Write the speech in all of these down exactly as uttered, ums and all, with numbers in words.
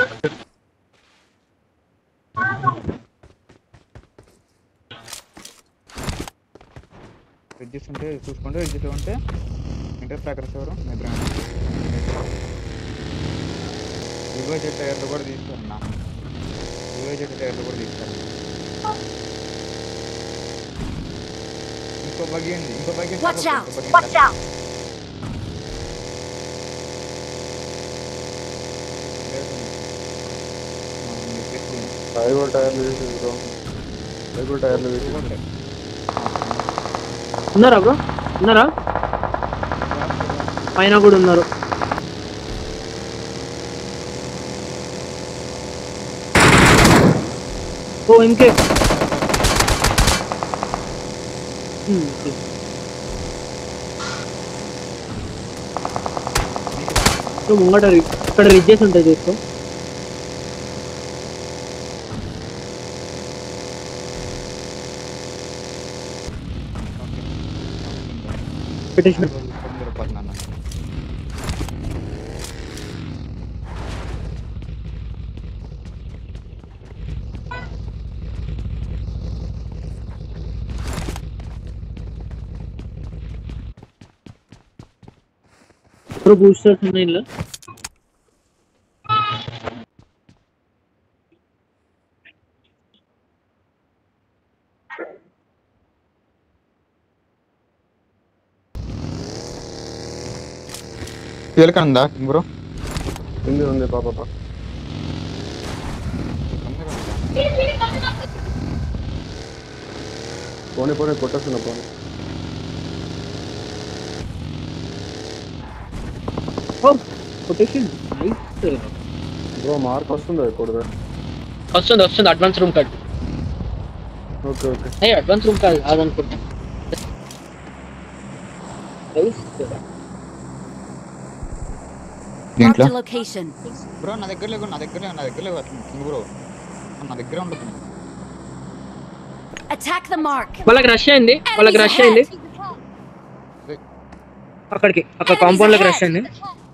రిజిస్ ఉంటే చూసుకోండి. రిజిస్ ఉంటే ఇంటర్ ప్యాకర్స్ ఎవరు నిద్ర యువ జెట్ టైర్లు కూడా తీసుకోండి. యువ జెట్ టైర్లు కూడా తీసుకోండి. ఇంకో బగ్గి ఉంది. ఇంకో బగ్గి ఉన్నారా బ్రో? ఉన్నారా? పైన కూడా ఉన్నారు. ఓ ఇంకే ముంగట ఇక్కడ రిడ్జెస్ ఉంటాయి చూసుకో. పెట్టేసిన బ్రో బూస్టర్స్ ఉన్నాయి ఇలా. వెల్కమ్ దా బ్రో. ఉంది ఉంది పాప పాప పోనీ పోనీ కొట్టేస్తున్నా పోనీ. బ్రో మార్క్ వస్తుంది కొడదా? వస్తుంది వస్తుంది. Advance room card. Okay okay. ఏ అడ్వాన్స్ రూమ్ కార్డ్ కాదనుకుంటా. దీంట్లో బ్రో నా దగ్గర లేవు. నా దగ్గర నా దగ్గర లేవు బ్రో. నా దగ్గర ఉండదు. వాళ్ళకి రష్ అయింది. వాళ్ళకి రష్ అయింది. అక్కడికి అక్కడ కాంపౌండ్ లోకి రష్ అయింది.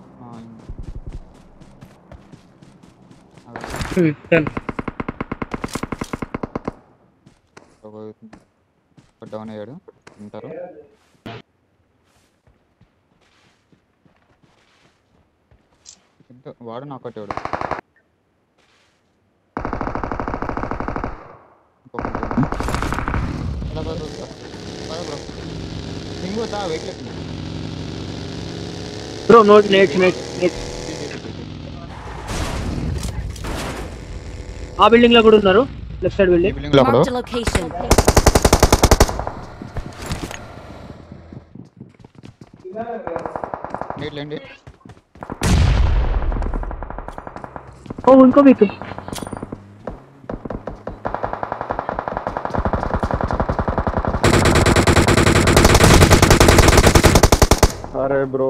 డౌన్ అయ్యాడు ఉంటారు. వాడు నా కొట్టాడు. Bro note net net net ఆ బిల్డింగ్ లో కూడా ఉన్నారు. లెఫ్ట్ సైడ్ బిల్డింగ్ బిల్డింగ్ లో కూడా నీట్లేండి. ఓ ఇంకో వీక్ అరే బ్రో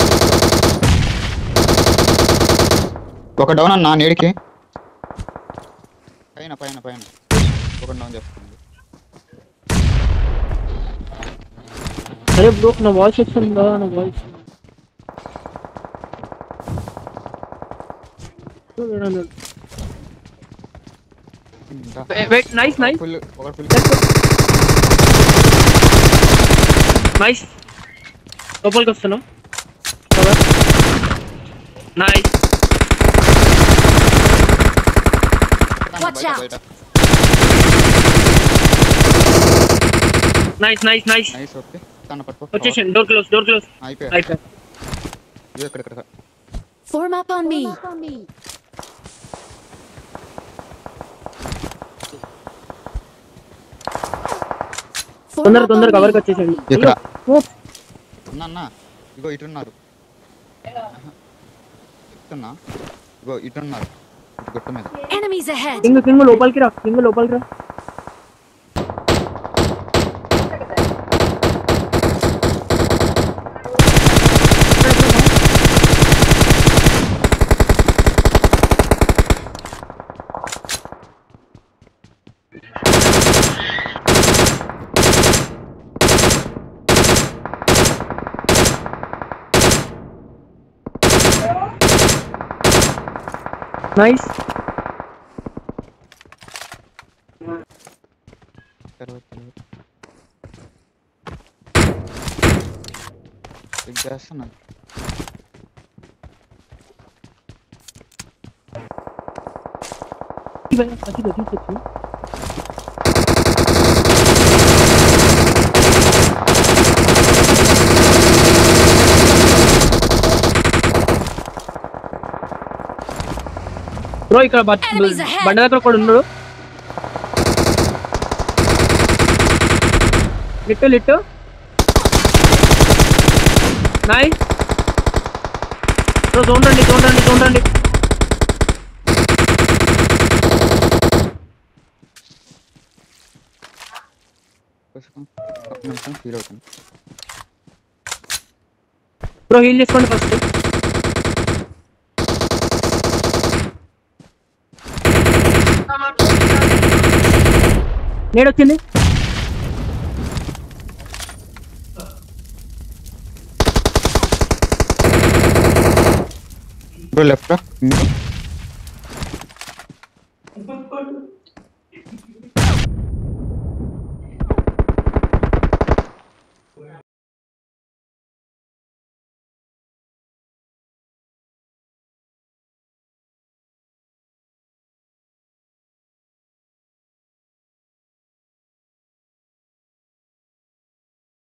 ఒక డౌన్ అన్నా నీడికి పైన పైన పైన ఒక డౌన్ చేస్తుంది. అరే బ్రో నా వాయిస్ వస్తుందా? నా voice wait nice nice full ఒక ఫుల్ నైస్. లోపలికి వస్తున్నాం. Nice nice nice nice nice. Okay తన పట్టుకో. వచ్చేసాను. డోర్ క్లోజ్ డోర్ క్లోజ్ అయిపోయి అయిపోయి. ఇక్కడ ఇక్కడ Form up on me. తొందర తొందర కవర్కి వచ్చేసండి. ఇక్కడ అన్న ఇగో ఇటున్నారు. చెప్తున్నా ఇగో ఇటున్నారు. గుట్ట మీద Enemies ahead. కింగ్ కింగ్ లోపలికి రా. కింగ్ లోపలికి రా. నైస్. తర్వాత చెక్ చేస్తున్నా. బ్రో ఇక్కడ Enemies ahead. బండ దగ్గర కూడా ఉన్నాడు. లిట్టు లిట్టు నైస్ బ్రో. చూడండి చూడండి చూడండి. ఒక నిమిషం ఫీల్ అవుతుంది. బ్రో హీల్ చేసుకోండి ఫస్ట్. నేడు వచ్చింది. Bro left